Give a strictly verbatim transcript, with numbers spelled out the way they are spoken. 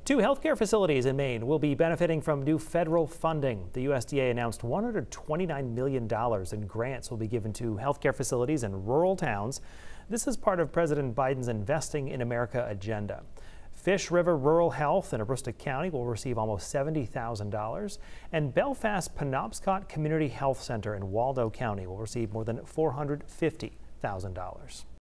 Two healthcare facilities in Maine will be benefiting from new federal funding. The U S D A announced one hundred twenty-nine million dollars in grants will be given to healthcare facilities in rural towns. This is part of President Biden's Investing in America agenda. Fish River Rural Health in Aroostook County will receive almost seventy thousand dollars, and Belfast Penobscot Community Health Center in Waldo County will receive more than four hundred fifty thousand dollars.